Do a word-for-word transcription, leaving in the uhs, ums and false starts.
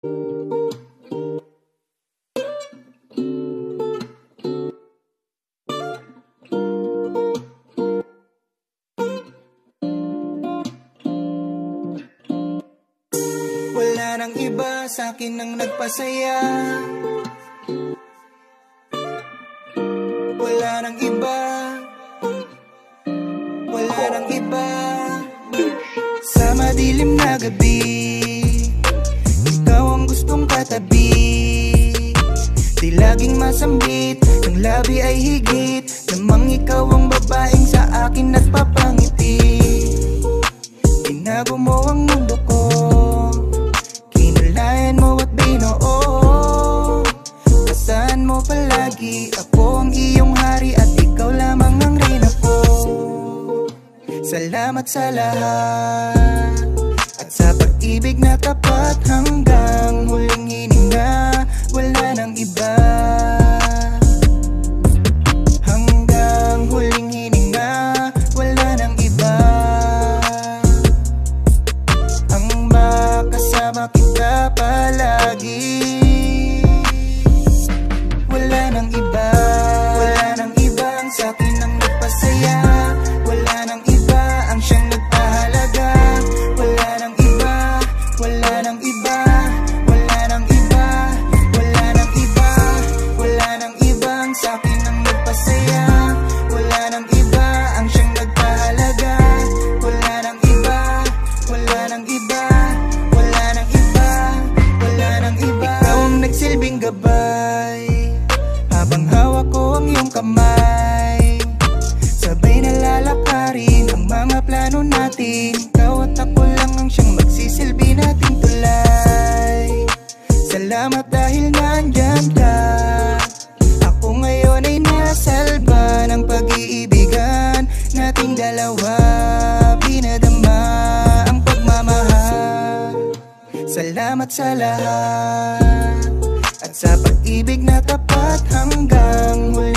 Wala nang iba sa'kin ang nagpasaya. Wala nang iba, wala nang iba. Sa madilim na gabi, ikaw ang gustong katabi. Di laging masambit, ng labi ay higit. Namang ikaw ang babaeng sa akin nagpapangiti. Binago mo ang mundo ko, kinulayan mo at binuo. Asahan mo palagi, ako ang iyong hari at ikaw lamang ang reyna ko. Salamat sa lahat at sa pag-ibig na tapat hanggang huling hininga. Wala nang iba, hanggang huling hininga. Wala nang iba, ang makasama kita palagi. Wala nang iba, wala nang iba ang sa'kin ang nagpasaya. Wala nang iba ang siyang nagpahalaga. Wala nang iba, wala nang iba, wala nang iba, wala nang iba, wala nang iba ang sa'kin ang nagpasaya. Wala nang iba ang siyang nagpahalaga. Wala nang iba, wala nang iba, wala nang iba, wala nang iba. Ikaw ang nagsilbing gabay habang hawak ko ang iyong kamay. Sabay na lalakarin ang mga plano natin. Ikaw at ako lang ang siyang magsisilbi nating tulay. Salamat dahil nandyan ka. Ako ngayon ay nasalba ng pag-iibigan nating dalawa. Pinadama ang pagmamahal. Salamat sa lahat at sa pag-ibig na tapat hanggang huli.